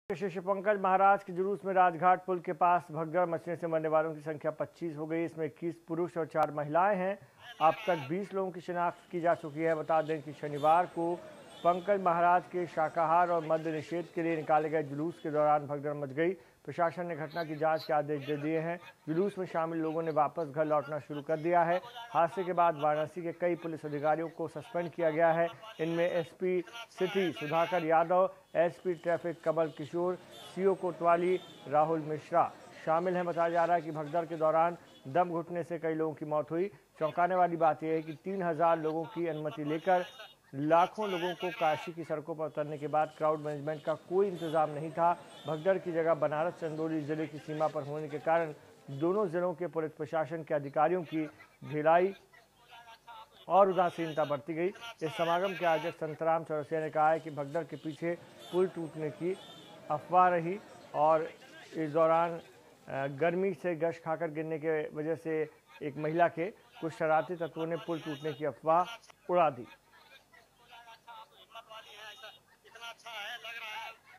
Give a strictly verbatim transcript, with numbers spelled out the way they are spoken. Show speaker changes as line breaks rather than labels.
शिष्य पंकज महाराज के जुलूस में राजघाट पुल के पास भगदड़ मचने से मरने वालों की संख्या पच्चीस हो गई। इसमें इक्कीस पुरुष और चार महिलाएं हैं। अब तक बीस लोगों की शिनाख्त की जा चुकी है। बता दें कि शनिवार को पंकज महाराज के शाकाहार और मद्य निषेध के लिए निकाले गए जुलूस के दौरान भगदड़ मच गई। प्रशासन ने घटना की जांच के आदेश दे दिए हैं। जुलूस में शामिल लोगों ने वापस घर लौटना शुरू कर दिया है। हादसे के बाद वाराणसी के कई पुलिस अधिकारियों को सस्पेंड किया गया है। इनमें SP city Sudhakar Yadav, SP traffic Kamal Kishore, CO कोतवाली राहुल मिश्रा शामिल हैं। बताया जा रहा है कि भगदड़ के दौरान दम घुटने से कई लोगों की मौत हुई। चौंकाने वाली बात यह है कि तीन हजार लोगों की अनुमति लेकर लाखों लोगों को काशी की सड़कों पर उतरने के बाद क्राउड मैनेजमेंट का कोई इंतजाम नहीं था। भगदड़ की जगह बनारस चंदौली जिले की सीमा पर होने के कारण दोनों जिलों के पुलिस प्रशासन के अधिकारियों की ढिलाई और उदासीनता बरती गई। इस समागम के आयोजक संतराम चौरसिया ने कहा है कि भगदड़ के पीछे पुल टूटने की अफवाह रही और इस दौरान गर्मी से गश खाकर गिरने के वजह से एक महिला के कुछ शरारती तत्वों ने पुल टूटने की अफवाह उड़ा दी।